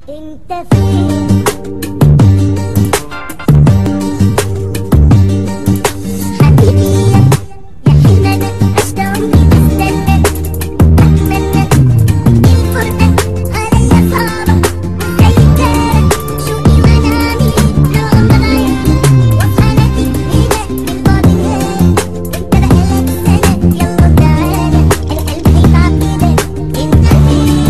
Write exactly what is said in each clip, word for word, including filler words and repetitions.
انت فين؟ حبيبي يا حلم انا عشت عمري بستنى، اتمنى الفرقة عليا صعبة وزي الكارة، شوقي وانا عامل لو غمض عيني واصحى الاقيك هنا بالبعد نهاية، وانت بقالك سنة يلا تعالى انا قلبي هيتعب كده. انت فين؟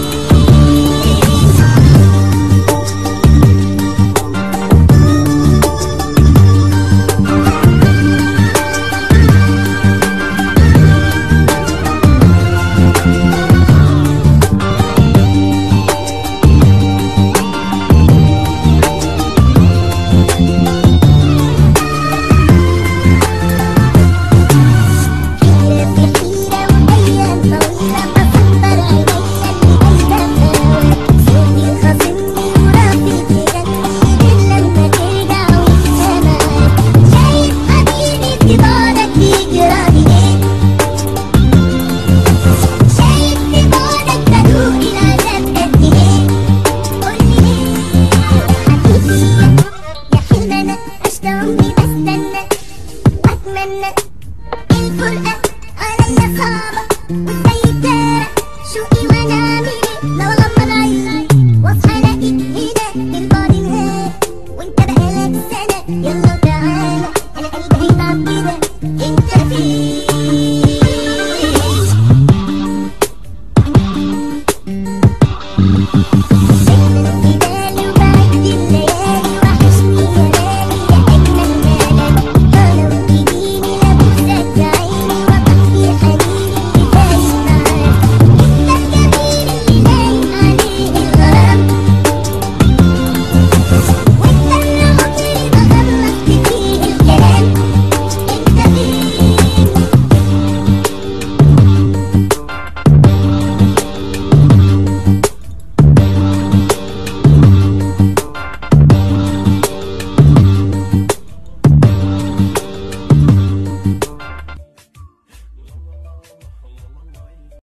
الفرقة عليا صعبة وزي الكارة، شوقي وانا عامل لو اغمض عيني واصحى الاقيك هنا بالبعد نهاية، وانت بقالك سنة يلا تعالى انا قلبي هيتعب كده. انت فين؟